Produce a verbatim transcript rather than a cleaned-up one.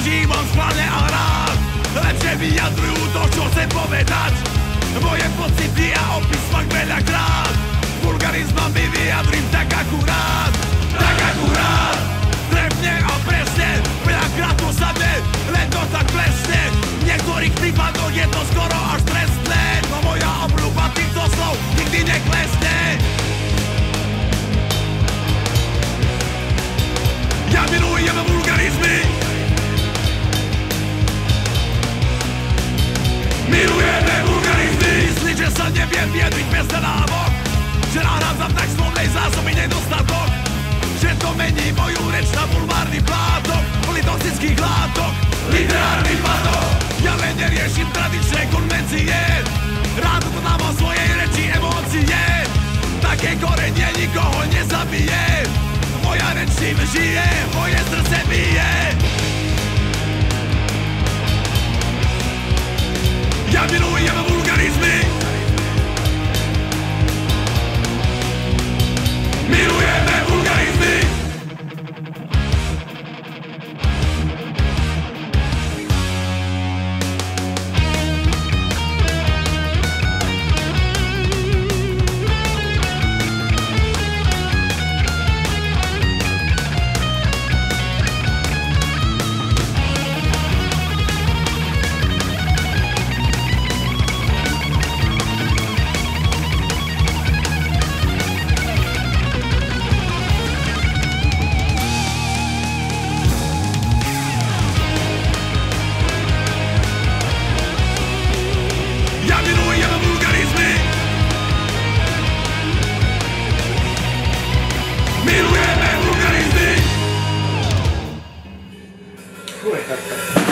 používam schválne a rád. Lepšie vyjadrujú to, čo chcem povedať. Moje pocity a opis fakt veľakrát. Vulgarizmami vyjadrím tak akurát. Tak akurát, trefne a presne. Veľakrát to sadne, len to tak plesne. V niektorých prípadoch je to skoro až trestné. No moja obľúba týchto slov nikdy neklesne. Ja milujem vulgarizmy. Milujeme vulgarizmy. Myslíš, že sa neviem vyjadriť bez nadávok? Že nahrádzam tak slovnej zásoby nedostatok? Že to mení moju reč na bulvárny plátok plný toxických látok, literárny patok. Ja len neriešim tradičné konvencie, rád to dám o svojej reči emócie. Také korenie nikoho nezabije. Moja reč tým žije, moje srdce bije. Ja milujem vulgarizmy. Milujeme vulgarizmy. Milujeme vulgarizmy.